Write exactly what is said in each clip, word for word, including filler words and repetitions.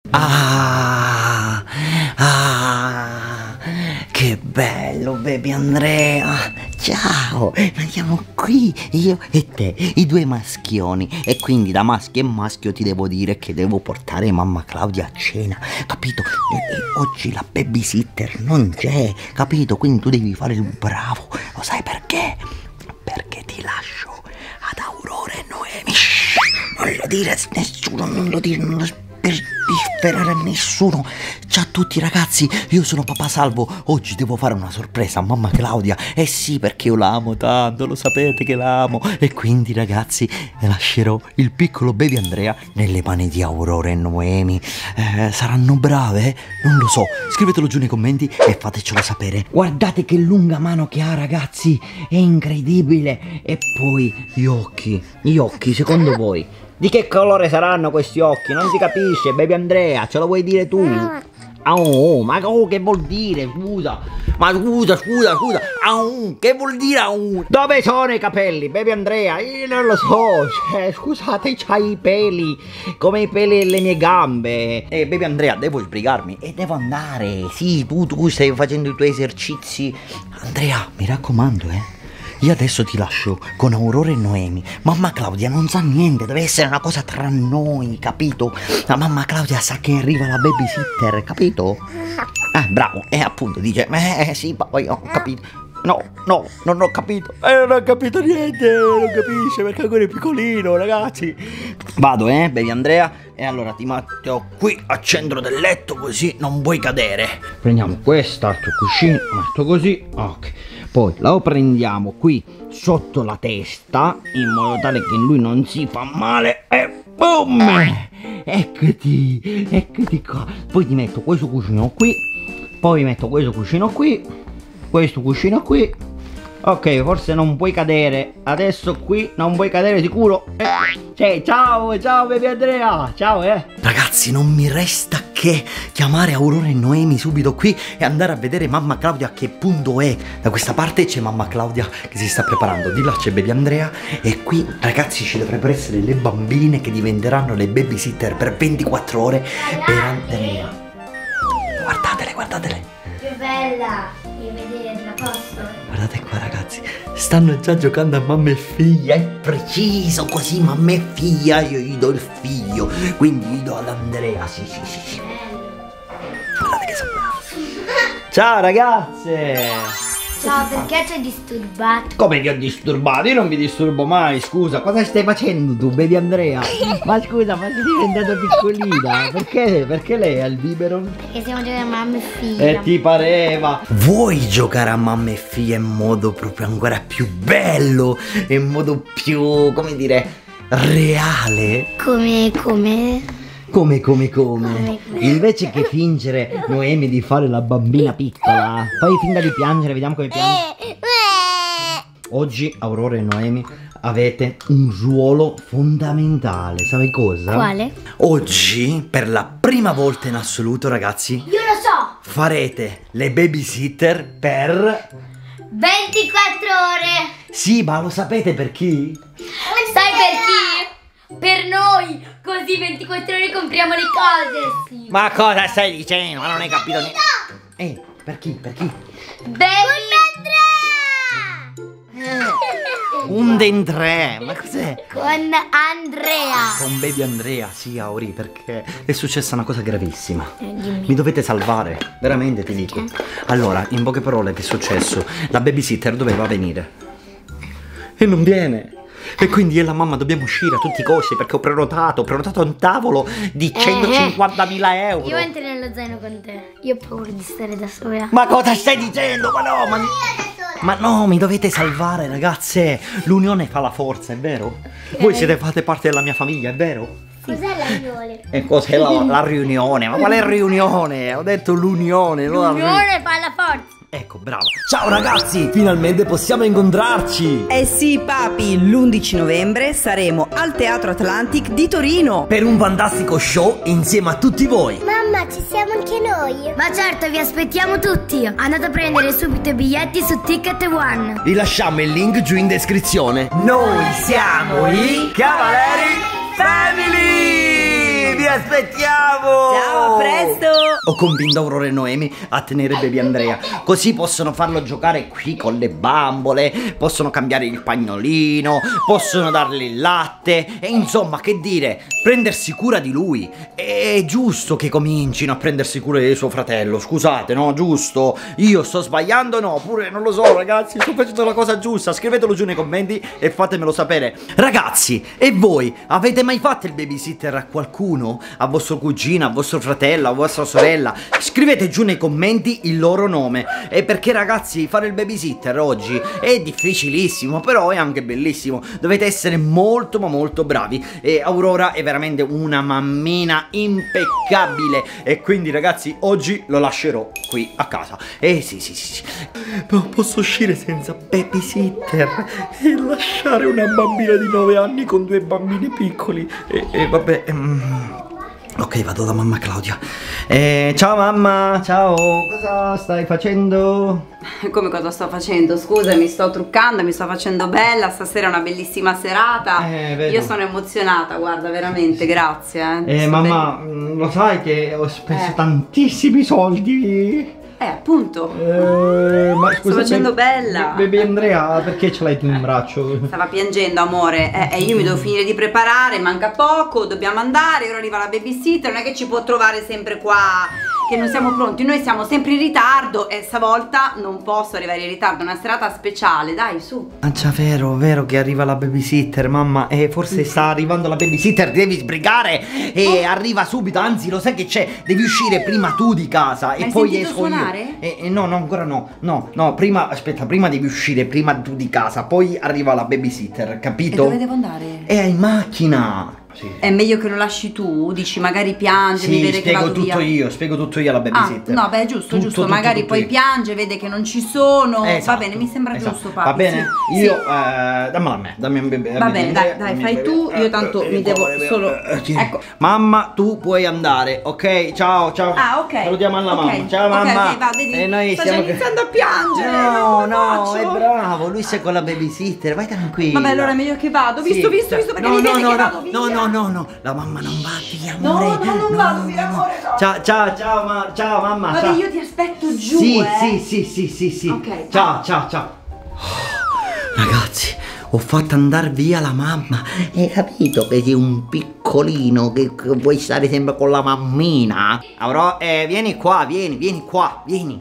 Ah, ah, che bello, baby Andrea. Ciao, andiamo qui, io e te, i due maschioni. E quindi da maschio e maschio ti devo dire che devo portare mamma Claudia a cena, capito? E, e oggi la babysitter non c'è, capito? Quindi tu devi fare il bravo. Lo sai perché? Perché ti lascio ad Aurora e Noemi. Shhh, non lo dire a nessuno, non lo dire, non lo per disperare a nessuno. Ciao a tutti ragazzi, io sono Papà Salvo. Oggi devo fare una sorpresa a mamma Claudia. Eh sì, perché io la amo tanto, lo sapete che la amo. E quindi ragazzi lascerò il piccolo baby Andrea nelle mani di Aurora e Noemi. eh, Saranno brave? Non lo so, scrivetelo giù nei commenti e fatecelo sapere. Guardate che lunga mano che ha ragazzi, è incredibile. E poi gli occhi, gli occhi secondo voi di che colore saranno questi occhi? Non si capisce, baby Andrea, ce lo vuoi dire tu? Oh, ma oh, che vuol dire? Scusa, ma scusa, scusa, scusa. Oh, che vuol dire? Oh? Dove sono i capelli, baby Andrea? Io non lo so, cioè, scusate, c'hai i peli, come i peli delle mie gambe. Eh, baby Andrea, devo sbrigarmi e devo andare. Sì, tu, tu stai facendo i tuoi esercizi. Andrea, mi raccomando, eh. Io adesso ti lascio con Aurora e Noemi. Mamma Claudia non sa niente, deve essere una cosa tra noi, capito? La mamma Claudia sa che arriva la babysitter, capito? Ah, bravo, e appunto dice, eh sì, poi ho capito. No, no, non ho capito. Eh, non ho capito niente, non capisce perché ancora è piccolino, ragazzi. Vado, eh, baby Andrea. E allora ti metto qui al centro del letto così non puoi cadere. Prendiamo quest'altro cuscino, metto così, ok. Poi lo prendiamo qui sotto la testa in modo tale che lui non si fa male e boom! Eccoti, eccoti qua. Poi ti metto questo cuscino qui, poi metto questo cuscino qui, questo cuscino qui. Ok, forse non puoi cadere. Adesso qui non puoi cadere sicuro. Eh, cioè, ciao, ciao baby Andrea. Ciao, eh. Ragazzi, non mi resta che chiamare Aurora e Noemi subito qui e andare a vedere mamma Claudia a che punto è. Da questa parte c'è mamma Claudia che si sta preparando. Di là c'è baby Andrea. E qui, ragazzi, ci dovrebbero essere le bambine che diventeranno le babysitter per ventiquattro ore per Andrea. Guardatele, guardatele. Che bella. Devi vederla, posso? Guardate qua ragazzi, stanno già giocando a mamma e figlia, è preciso così, mamma e figlia, io gli do il figlio, quindi gli do ad Andrea, sì sì sì, sì. Guardate che sono bravo. Ciao ragazze! Ciao, perché ci hai disturbato? Come ti ho disturbato? Io non vi disturbo mai, scusa, cosa stai facendo tu, baby Andrea? Ma scusa, ma sei diventata piccolina, perché? Perché lei è al libero? Perché stiamo giocando a mamma e figlia. E ti pareva? Vuoi giocare a mamma e figlia in modo proprio ancora più bello, in modo più, come dire, reale? Come, come? Come, come, come? Invece che fingere Noemi di fare la bambina piccola, fai finta di piangere, vediamo come piange. Oggi Aurora e Noemi avete un ruolo fondamentale, sai cosa? Quale? Oggi, per la prima volta in assoluto, ragazzi, io lo so! Farete le babysitter per ventiquattro ore! Sì, ma lo sapete per chi? Sai per chi? Per noi! Così ventiquattro ore compriamo le cose! Sì. Ma cosa stai dicendo? Ma non hai capito niente! Eh, per chi? Per chi? Baby Andrea! Un dentrè, ma cos'è? Con Andrea! Con baby Andrea, sì, Auri, perché è successa una cosa gravissima. Eh, dimmi. Mi dovete salvare, veramente ti dico. Allora, in poche parole, che è successo? La babysitter doveva venire e non viene. E quindi io e la mamma dobbiamo uscire a tutti i costi perché ho prenotato, ho prenotato un tavolo di centocinquantamila euro. Io entro nello zaino con te. Io ho paura di stare da sola. Ma cosa stai dicendo? Ma no, ma... Ma no, mi dovete salvare, ragazze. L'unione fa la forza, è vero? Voi siete fate parte della mia famiglia, è vero? Cos'è la riunione? E cos'è la, la riunione? Ma quale riunione? Ho detto l'unione. L'unione fa la forza. Ecco, bravo. Ciao ragazzi, finalmente possiamo incontrarci. Eh sì papi, l'undici novembre saremo al Teatro Atlantic di Torino per un fantastico show insieme a tutti voi. Mamma, ci siamo anche noi. Ma certo, vi aspettiamo tutti. Andate a prendere subito i biglietti su Ticket One. Vi lasciamo il link giù in descrizione. Noi siamo i Cavalieri Family. Vi aspettiamo. Ciao. ho convinto Aurora e Noemi a tenere baby Andrea, così possono farlo giocare qui con le bambole, possono cambiare il pagnolino, possono dargli il latte e insomma, che dire, prendersi cura di lui. È giusto che comincino a prendersi cura di suo fratello, scusate, no? Giusto? Io sto sbagliando? No, pure non lo so, ragazzi, sto facendo la cosa giusta. Scrivetelo giù nei commenti e fatemelo sapere. Ragazzi, e voi avete mai fatto il babysitter a qualcuno? A vostro cugino, a vostro fratello, a vostra sorella? Scrivete giù nei commenti il loro nome. E perché, ragazzi, fare il babysitter oggi è difficilissimo, però è anche bellissimo. Dovete essere molto ma molto bravi. E Aurora è veramente una mammina impeccabile. E quindi, ragazzi, oggi lo lascerò qui a casa. Eh sì sì sì, sì. Non posso uscire senza babysitter e lasciare una bambina di nove anni con due bambini piccoli. E, e vabbè um... Ok, vado da mamma Claudia. Eh, ciao mamma, ciao. Cosa stai facendo? Come cosa sto facendo? Scusa, mi sto truccando, mi sto facendo bella. Stasera è una bellissima serata. Eh, vedo. Io sono emozionata, guarda, veramente, grazie. Eh, mamma, bene. Lo sai che ho speso eh. tantissimi soldi? Eh, appunto. Eh, ma scusa, sto facendo bella. Baby Andrea, perché ce l'hai tu in braccio? Stava piangendo, amore. Eh, eh, io mi devo finire di preparare, manca poco, dobbiamo andare. Ora arriva la babysitter, non è che ci può trovare sempre qua, che non siamo pronti. Noi siamo sempre in ritardo e stavolta non posso arrivare in ritardo. È una serata speciale, dai, su. Ah, già, vero, vero che arriva la babysitter, mamma. E eh, forse sta arrivando la babysitter, devi sbrigare. E oh. arriva subito, anzi, lo sai che c'è? Devi uscire prima tu di casa. E Hai poi sentito esco suonare? io. Eh, eh, no, no, ancora no. No, no, prima, aspetta, prima devi uscire, prima tu di casa. Poi arriva la babysitter, capito? E dove devo andare? È in macchina. Sì. È meglio che lo lasci tu, dici magari piange, sì, mi vede che vado tutto via. io, spiego tutto io alla babysitter. Ah, no, beh, giusto, tutto, giusto, tutto, magari tutto poi io. piange, vede che non ci sono. Esatto, va bene, mi sembra esatto. giusto, papi. Va bene? Sì. Io, sì. eh, dammela a me, dammi un bebè. Va bene, dai, dai, fai tu, io tanto mi devo solo... Ecco. Mamma, tu puoi andare, ok? Ciao, ciao. Ah, ok. Salutiamo alla okay. mamma. Ciao, mamma. Ok, ok, va, vedi, e noi sta stiamo già iniziando a piangere. No, no, faccio? è bravo, lui sei con la babysitter, vai tranquillo. Vabbè, allora è meglio che vado, visto, sì, visto, visto, perché no, mi no, vede no, che no, vado via. no, no, no, no, la mamma non va via. No, amore. no, non no, vado no, via, no. amore, no. Ciao, ciao, ciao, ma, ciao mamma. Vabbè, ciao. io ti aspetto giù, sì, eh. Sì, sì, sì, sì, sì. Ok. Ciao, ciao, ciao. Oh, ragazzi, ho fatto andare via la mamma. Hai capito che sei un piccolino che, che vuoi stare sempre con la mammina? Avrò, eh, vieni qua, vieni, vieni qua, vieni.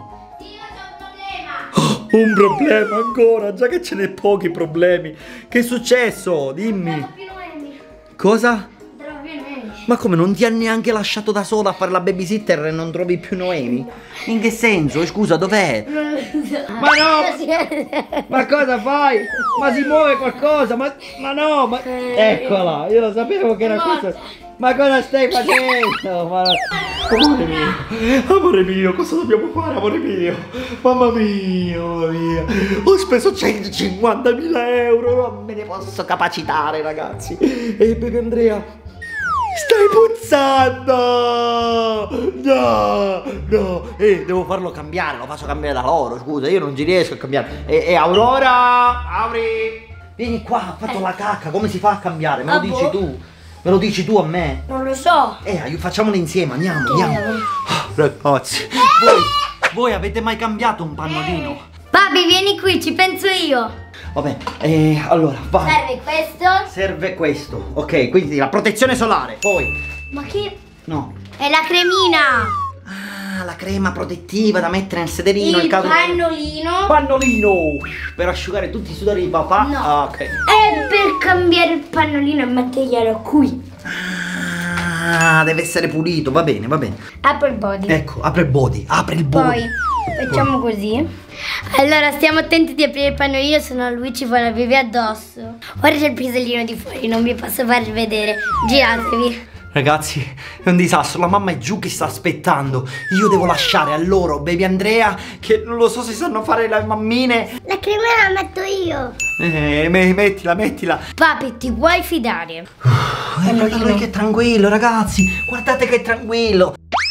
Oh, un problema ancora, già che ce n'è pochi problemi. Che è successo? Dimmi. Cosa? Ma come, non ti ha neanche lasciato da sola a fare la babysitter e non trovi più Noemi? In che senso? Scusa, dov'è? Ma no! Ma cosa fai? Ma si muove qualcosa? Ma, ma no! Ma... Eccola! Io lo sapevo che era questo! Ma cosa stai facendo? Ma... Amore mio! Amore mio, cosa dobbiamo fare, amore mio? Mamma mia, mamma mia! Ho speso centocinquantamila euro! Non me ne posso capacitare, ragazzi! E baby Andrea... Stai puzzando! No! No! Eh, devo farlo cambiare, lo faccio cambiare da loro, scusa, io non ci riesco a cambiare. E, e Aurora! Auri! Vieni qua, ha fatto la cacca, come si fa a cambiare? Me lo dici tu? Me lo dici tu a me? Non lo so. Eh, facciamolo insieme, andiamo, andiamo. Oh, ragazzi, voi, voi avete mai cambiato un pannolino? Papi, vieni qui, ci penso io. Vabbè, eh, allora, vai. Serve questo? Serve questo, ok, quindi la protezione solare, poi. Ma che? No. È la cremina. Ah, la crema protettiva da mettere nel sederino. Il nel caso pannolino. Pannolino per asciugare tutti i sudori di papà. No. Ah, ok. È per cambiare il pannolino e metterglielo qui. Ah, deve essere pulito, va bene, va bene. Apro il body. Ecco, apre il body, apre il body. Poi facciamo così. Allora stiamo attenti di aprire il pannolino, se no lui ci fa la pipì addosso. Ora c'è il pisellino di fuori, non vi posso far vedere. Giratevi. Ragazzi, è un disastro, la mamma è giù che sta aspettando. Io devo lasciare a loro baby Andrea, che non lo so se sanno fare le mammine. La crema la metto io. Eh, mettila, mettila. Papi, ti puoi fidare. Uh, guarda lui che è tranquillo, ragazzi. Guardate che è tranquillo.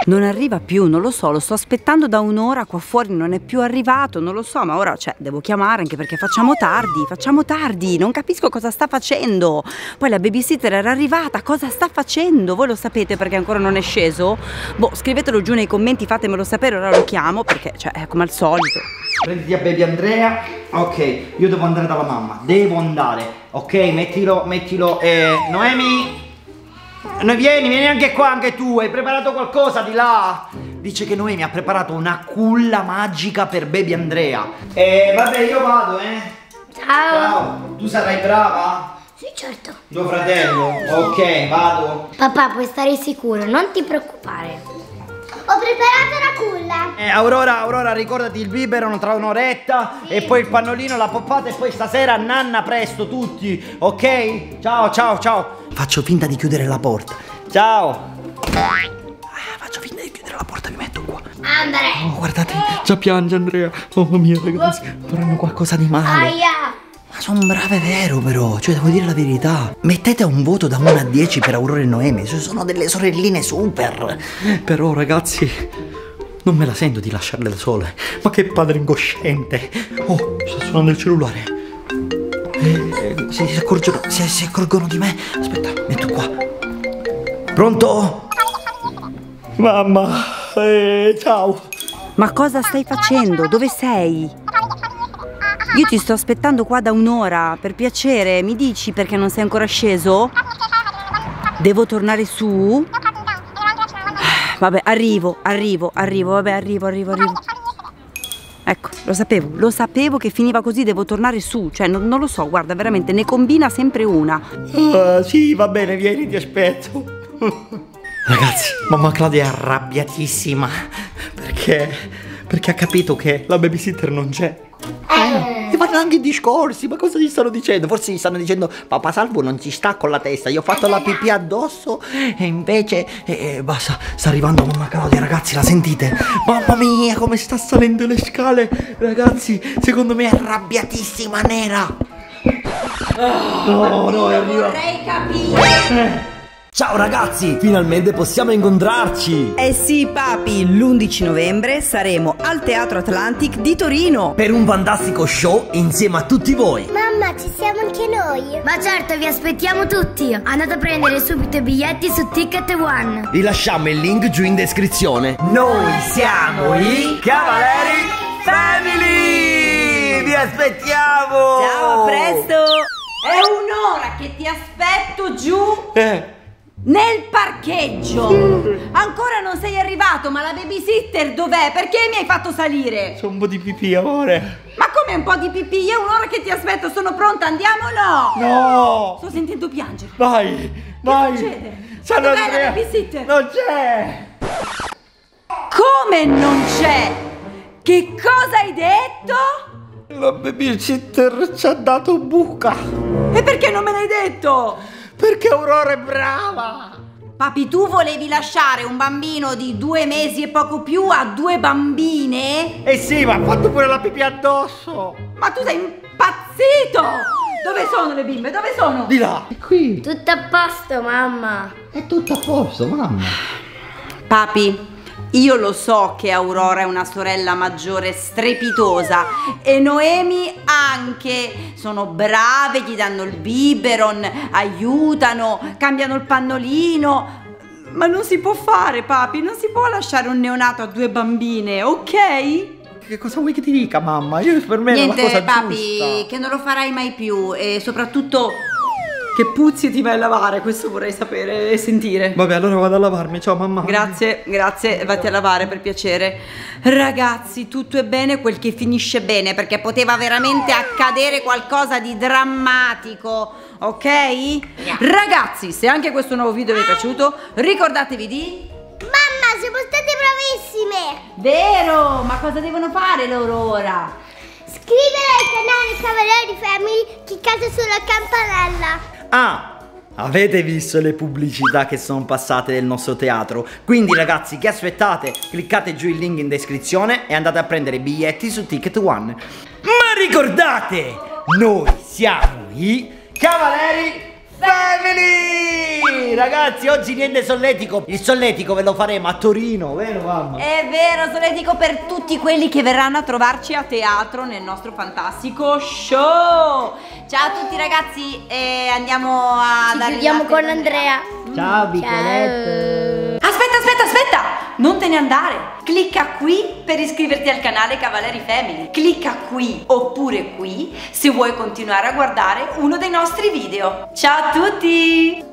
Non arriva più, non lo so, lo sto aspettando da un'ora qua fuori, non è più arrivato, non lo so, ma ora, cioè, devo chiamare anche perché facciamo tardi, facciamo tardi, non capisco cosa sta facendo. Poi la babysitter era arrivata, cosa sta facendo? Voi lo sapete perché ancora non è sceso? Boh, scrivetelo giù nei commenti, fatemelo sapere, ora lo chiamo perché, cioè, è come al solito. Prenditi a baby Andrea. Ok, io devo andare dalla mamma, devo andare. Ok, mettilo, mettilo, eh, Noemi. No, vieni, vieni anche qua, anche tu, hai preparato qualcosa di là? Dice che Noemi ha preparato una culla magica per baby Andrea. Eh, vabbè, io vado, eh. Ciao. Ciao, tu sarai brava? Sì, certo. Tuo fratello? Ok, vado. Papà, puoi stare sicuro, non ti preoccupare. Ho preparato la culla. Eh, Aurora, Aurora, ricordati il biberon tra un'oretta, sì. E poi il pannolino, la poppata e poi stasera nanna presto tutti, ok? Ciao, ciao, ciao. Faccio finta di chiudere la porta. Ciao. Ah, faccio finta di chiudere la porta, mi metto qua. Andrea. Oh, guardate, già piange Andrea. Oh mia, ragazzi, faranno qualcosa di male. Aia. Ma sono brave, vero, però, cioè devo dire la verità. Mettete un voto da uno a dieci per Aurora e Noemi, sono delle sorelline super. Però ragazzi, non me la sento di lasciarle da sole. Ma che padre incosciente. Oh, sta suonando il cellulare. Eh, eh, si, si, accorgono, si, si accorgono di me. Aspetta, metto qua. Pronto? Mamma, eh, ciao. Ma cosa stai facendo? Dove sei? Io ti sto aspettando qua da un'ora, per piacere, mi dici perché non sei ancora sceso? Devo tornare su? Vabbè, arrivo, arrivo, arrivo, vabbè, arrivo, arrivo, arrivo. Ecco, lo sapevo, lo sapevo che finiva così, devo tornare su, cioè non, non lo so, guarda, veramente ne combina sempre una. Uh, sì, va bene, vieni, ti aspetto. Ragazzi, mamma Claudia è arrabbiatissima perché, perché ha capito che la babysitter non c'è. Eh, e fanno anche discorsi, ma cosa gli stanno dicendo? Forse gli stanno dicendo papà Salvo non ci sta con la testa, io ho fatto la pipì addosso e invece eh, basta, sta arrivando mamma Claudia, ragazzi, la sentite? Mamma mia, come sta salendo le scale, ragazzi, secondo me è arrabbiatissima nera. No, no, è arriva. Vorrei capire. Eh. Ciao ragazzi, finalmente possiamo incontrarci! Eh sì papi, l'undici novembre saremo al Teatro Atlantic di Torino per un fantastico show insieme a tutti voi! Mamma, ci siamo anche noi! Ma certo, vi aspettiamo tutti! Andate a prendere subito i biglietti su Ticket One! Vi lasciamo il link giù in descrizione! Noi siamo i Cavaleri Family! Vi aspettiamo! Ciao, a presto! È un'ora che ti aspetto giù! Eh! Nel parcheggio! Ancora non sei arrivato, ma la babysitter dov'è? Perché mi hai fatto salire? C'è un po' di pipì, amore. Ma come un po' di pipì? È un'ora che ti aspetto, sono pronta, andiamo o no? No! Sto sentendo piangere. Vai, vai! Succede? C'è Dov'è Andrea. la babysitter? Non c'è! Come non c'è? Che cosa hai detto? La babysitter ci ha dato buca. E perché non me l'hai detto? Perché Aurora è brava! Papi, tu volevi lasciare un bambino di due mesi e poco più a due bambine? Eh sì, ma ha fatto pure la pipì addosso! Ma tu sei impazzito! Dove sono le bimbe? Dove sono? Di là! È qui! Tutto a posto, mamma! È tutto a posto, mamma! Papi, io lo so che Aurora è una sorella maggiore strepitosa e Noemi anche. Sono brave, gli danno il biberon, aiutano, cambiano il pannolino. Ma non si può fare, papi, non si può lasciare un neonato a due bambine, ok? Che cosa vuoi che ti dica, mamma? Io per me Niente, è una cosa papi, giusta. che non lo farai mai più e soprattutto che puzzi ti vai a lavare, questo vorrei sapere e sentire. Vabbè, allora vado a lavarmi, ciao mamma. Grazie, grazie, vatti a lavare per piacere. Ragazzi, tutto è bene quel che finisce bene, perché poteva veramente accadere qualcosa di drammatico, ok? Ragazzi, se anche questo nuovo video vi è piaciuto, ricordatevi di... Mamma, siamo state bravissime! Vero, ma cosa devono fare loro ora? Iscrivetevi al canale Cavalieri Family, cliccate sulla campanella. Ah, avete visto le pubblicità che sono passate del nostro teatro? Quindi ragazzi, che aspettate? Cliccate giù il link in descrizione e andate a prendere i biglietti su Ticket One. Ma ricordate, noi siamo i Cavaleri Family! Ragazzi, oggi niente solletico. Il solletico ve lo faremo a Torino, vero mamma? È vero, solletico per tutti quelli che verranno a trovarci a teatro nel nostro fantastico show. Ciao a tutti ragazzi e andiamo a Ci dare chiudiamo con Andrea. Ciao Piccoletto. Aspetta, aspetta, aspetta! Non te ne andare! Clicca qui per iscriverti al canale Cavalieri Family. Clicca qui oppure qui se vuoi continuare a guardare uno dei nostri video. Ciao a tutti!